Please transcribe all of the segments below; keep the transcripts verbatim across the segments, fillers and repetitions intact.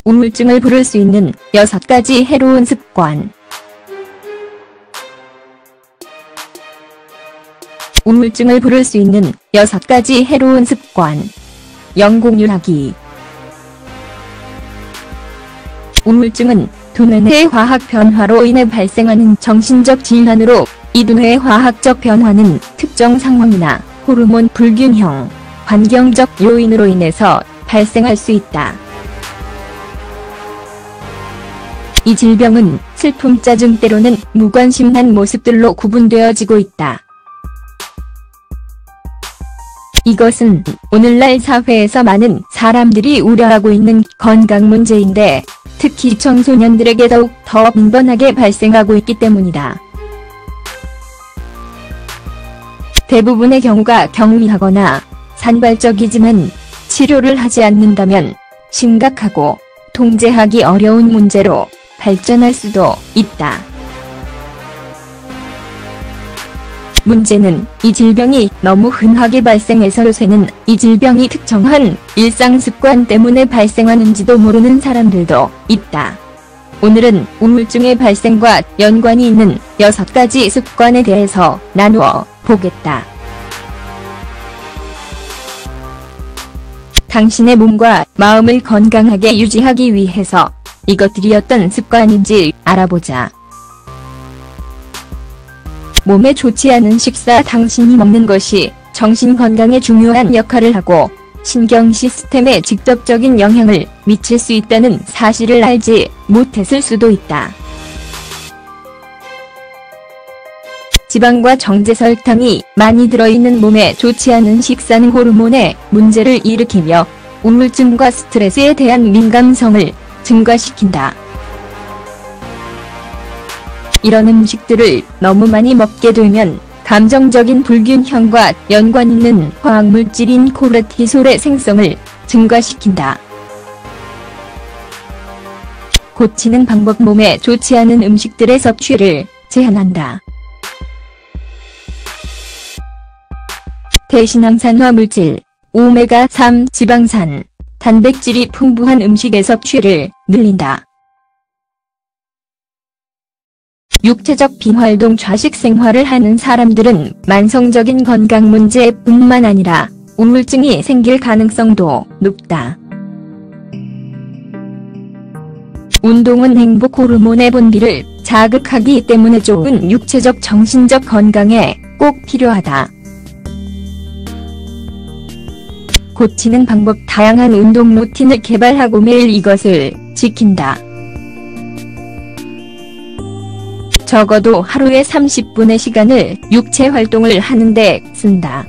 우울증을 부를 수 있는 여섯 가지 해로운 습관. 우울증을 부를 수 있는 여섯 가지 해로운 습관. 영공유하기. 우울증은 두뇌의 화학 변화로 인해 발생하는 정신적 질환으로, 이 두뇌의 화학적 변화는 특정 상황이나 호르몬 불균형, 환경적 요인으로 인해서 발생할 수 있다. 이 질병은 슬픔, 짜증, 때로는 무관심한 모습들로 구분되어지고 있다. 이것은 오늘날 사회에서 많은 사람들이 우려하고 있는 건강 문제인데, 특히 청소년들에게 더욱 더 빈번하게 발생하고 있기 때문이다. 대부분의 경우가 경미하거나 산발적이지만 치료를 하지 않는다면 심각하고 통제하기 어려운 문제로 발전할 수도 있다. 문제는 이 질병이 너무 흔하게 발생해서 요새는 이 질병이 특정한 일상습관 때문에 발생하는지도 모르는 사람들도 있다. 오늘은 우울증의 발생과 연관이 있는 여섯 가지 습관에 대해서 나누어 보겠다. 당신의 몸과 마음을 건강하게 유지하기 위해서 이것들이 어떤 습관인지 알아보자. 몸에 좋지 않은 식사. 당신이 먹는 것이 정신 건강에 중요한 역할을 하고 신경 시스템에 직접적인 영향을 미칠 수 있다는 사실을 알지 못했을 수도 있다. 지방과 정제, 설탕이 많이 들어있는 몸에 좋지 않은 식사는 호르몬의 문제를 일으키며 우울증과 스트레스에 대한 민감성을 증가시킨다. 이런 음식들을 너무 많이 먹게 되면 감정적인 불균형과 연관 있는 화학물질인 코르티솔의 생성을 증가시킨다. 고치는 방법. 몸에 좋지 않은 음식들의 섭취를 제한한다. 대신항산화 물질, 오메가 삼 지방산, 단백질이 풍부한 음식의 섭취를 늘린다. 육체적 비활동, 좌식 생활을 하는 사람들은 만성적인 건강 문제뿐만 아니라 우울증이 생길 가능성도 높다. 운동은 행복 호르몬의 분비를 자극하기 때문에 좋은 육체적, 정신적 건강에 꼭 필요하다. 고치는 방법. 다양한 운동 루틴을 개발하고 매일 이것을 지킨다. 적어도 하루에 삼십 분의 시간을 육체 활동을 하는데 쓴다.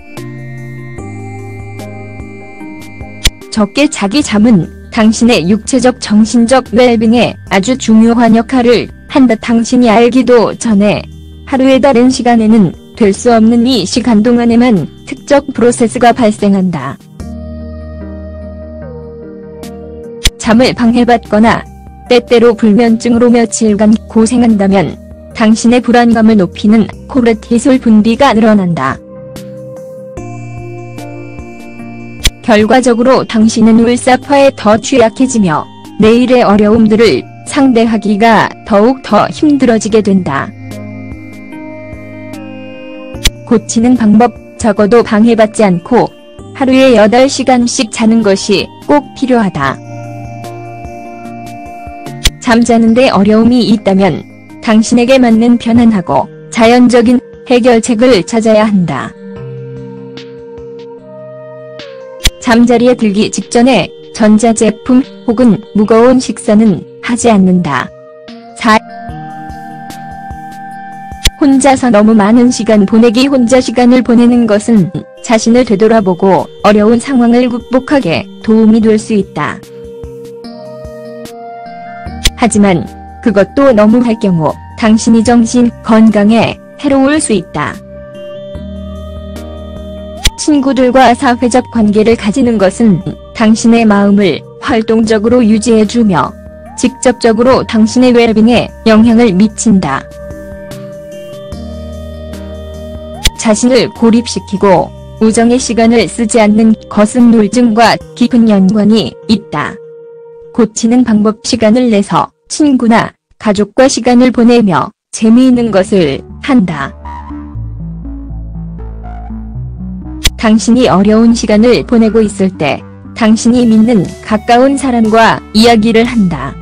적게 자기 잠은 당신의 육체적, 정신적 웰빙에 아주 중요한 역할을 한다. 당신이 알기도 전에 하루의 다른 시간에는 될 수 없는 이 시간 동안에만 특정 프로세스가 발생한다. 잠을 방해받거나 때때로 불면증으로 며칠간 고생한다면 당신의 불안감을 높이는 코르티솔 분비가 늘어난다. 결과적으로 당신은 울사파에 더 취약해지며 내일의 어려움들을 상대하기가 더욱 더 힘들어지게 된다. 고치는 방법. 적어도 방해받지 않고 하루에 여덟 시간씩 자는 것이 꼭 필요하다. 잠자는데 어려움이 있다면 당신에게 맞는 편안하고 자연적인 해결책을 찾아야 한다. 잠자리에 들기 직전에 전자제품 혹은 무거운 식사는 하지 않는다. 사. 혼자서 너무 많은 시간 보내기. 혼자 시간을 보내는 것은 자신을 되돌아보고 어려운 상황을 극복하게 도움이 될 수 있다. 하지만 그것도 너무 할 경우 당신이 정신 건강에 해로울 수 있다. 친구들과 사회적 관계를 가지는 것은 당신의 마음을 활동적으로 유지해주며 직접적으로 당신의 웰빙에 영향을 미친다. 자신을 고립시키고 우정의 시간을 쓰지 않는 것은 우울증과 깊은 연관이 있다. 고치는 방법. 시간을 내서 친구나 가족과 시간을 보내며 재미있는 것을 한다. 당신이 어려운 시간을 보내고 있을 때 당신이 믿는 가까운 사람과 이야기를 한다.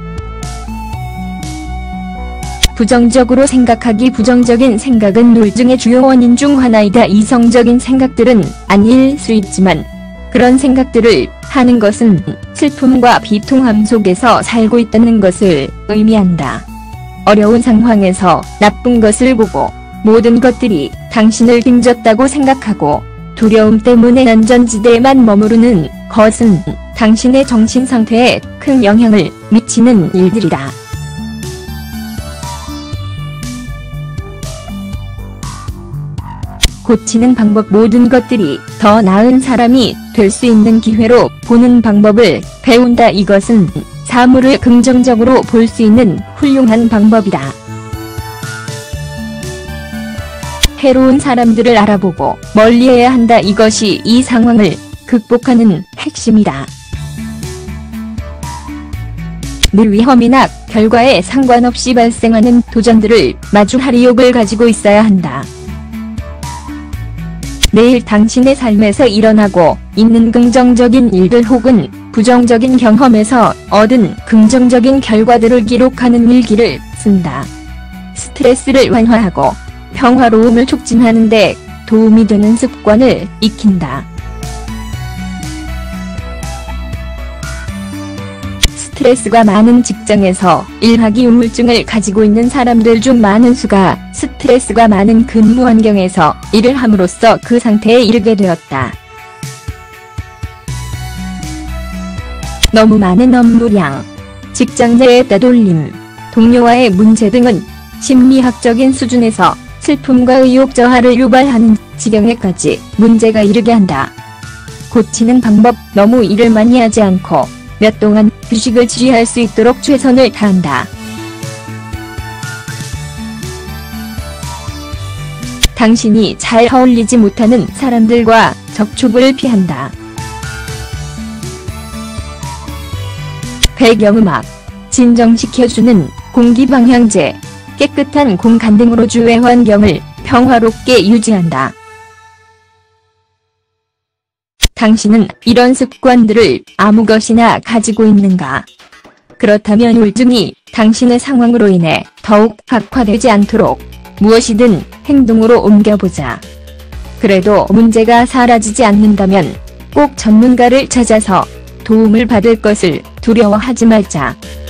부정적으로 생각하기. 부정적인 생각은 우울증의 주요 원인 중 하나이다. 이성적인 생각들은 아닐 수 있지만 그런 생각들을 하는 것은 슬픔과 비통함 속에서 살고 있다는 것을 의미한다. 어려운 상황에서 나쁜 것을 보고 모든 것들이 당신을 빙졌다고 생각하고 두려움 때문에 안전지대에만 머무르는 것은 당신의 정신 상태에 큰 영향을 미치는 일들이다. 고치는 방법. 모든 것들이 더 나은 사람이 될 수 있는 기회로 보는 방법을 배운다. 이것은 사물을 긍정적으로 볼 수 있는 훌륭한 방법이다. 해로운 사람들을 알아보고 멀리해야 한다. 이것이 이 상황을 극복하는 핵심이다. 늘 위험이나 결과에 상관없이 발생하는 도전들을 마주할 의욕을 가지고 있어야 한다. 매일 당신의 삶에서 일어나고 있는 긍정적인 일들 혹은 부정적인 경험에서 얻은 긍정적인 결과들을 기록하는 일기를 쓴다. 스트레스를 완화하고 평화로움을 촉진하는 데 도움이 되는 습관을 익힌다. 스트레스가 많은 직장에서 일하기 우울증을 가지고 있는 사람들 중 많은 수가 스트레스가 많은 근무 환경에서 일을 함으로써 그 상태에 이르게 되었다. 너무 많은 업무량, 직장 내의 따돌림, 동료와의 문제 등은 심리학적인 수준에서 슬픔과 의욕 저하를 유발하는 지경에까지 문제가 이르게 한다. 고치는 방법. 너무 일을 많이 하지 않고 몇 동안 휴식을 취할 수 있도록 최선을 다한다. 당신이 잘 어울리지 못하는 사람들과 접촉을 피한다. 배경음악, 진정시켜주는 공기방향제, 깨끗한 공간 등으로 주외 환경을 평화롭게 유지한다. 당신은 이런 습관들을 아무 것이나 가지고 있는가? 그렇다면 우울증이 당신의 상황으로 인해 더욱 악화되지 않도록 무엇이든 행동으로 옮겨보자. 그래도 문제가 사라지지 않는다면 꼭 전문가를 찾아서 도움을 받을 것을 두려워하지 말자.